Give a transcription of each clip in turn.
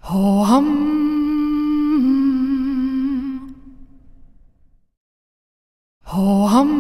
ho hum, ho hum.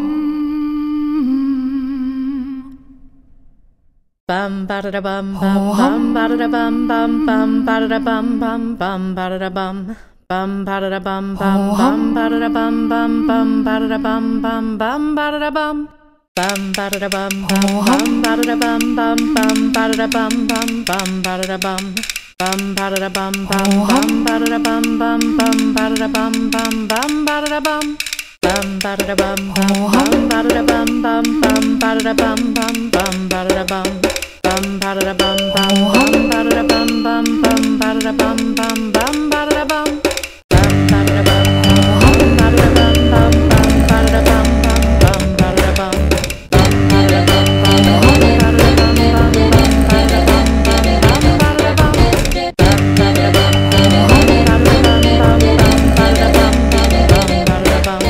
Bum ba da da bum bum bum ba da da bum bum bum ba da da bum bum bum ba da da bum bum ba da da bum bum bum ba da da bum bum bum ba da da bum bum bum ba da da bum bum ba da da bum bum bum ba da da bum bum bum ba da da bum bum bum ba da da bum bum ba da da bum bum bum ba da da bum bum bum ba da da bum bum bum ba da da bum bum ba da da bum bum bum ba da da bum bum bum ba da da bum bum bum ba da da bum bum ba da da bum bum bum ba da da bum bum bum ba da da bum bum bum ba da da bum bum ba da da bum bum ba da da bum bum bum ba da da bum bum bum ba da da bum bum ba da da bum bum bum ba da da bum bum bum ba da da bum bum bum ba da da bum bum ba da da bum bum bum ba da da bum bum bum ba da da bum bum bum ba da da bum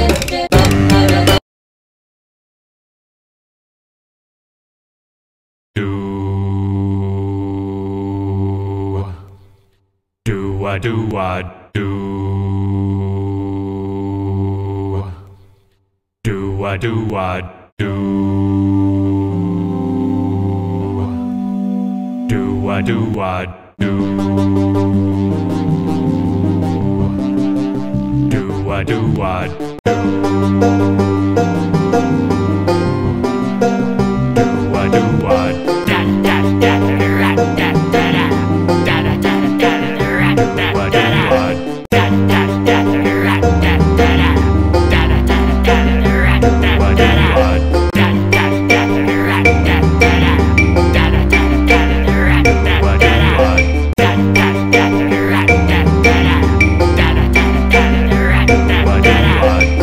What?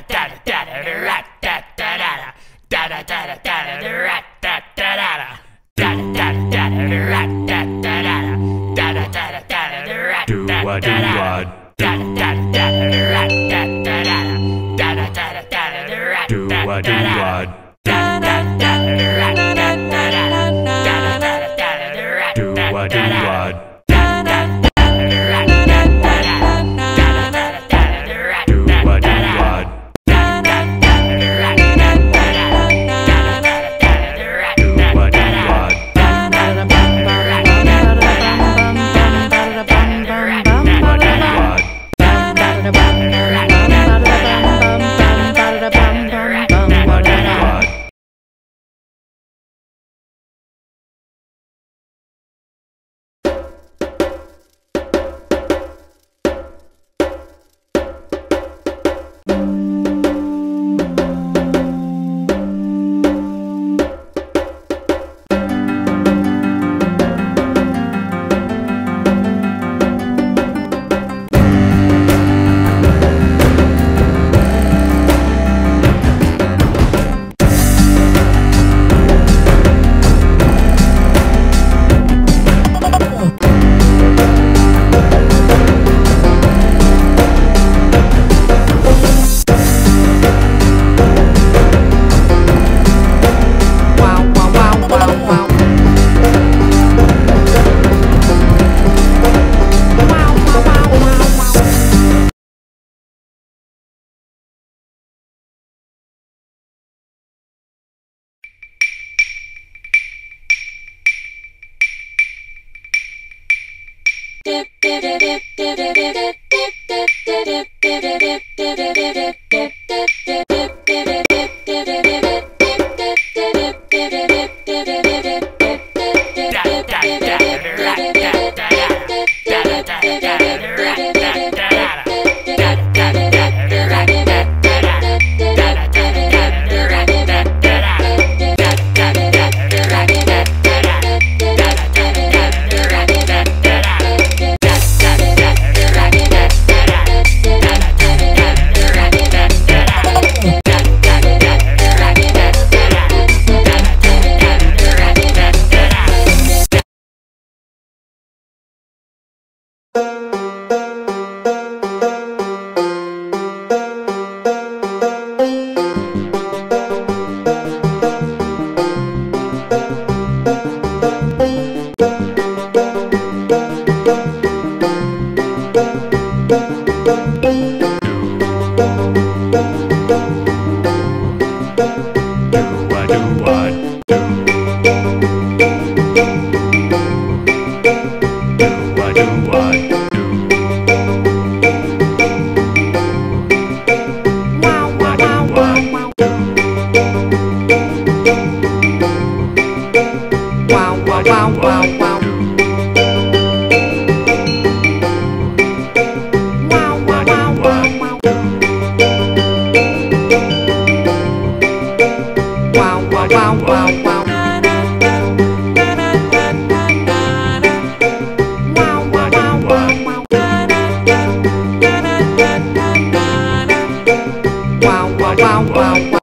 wow.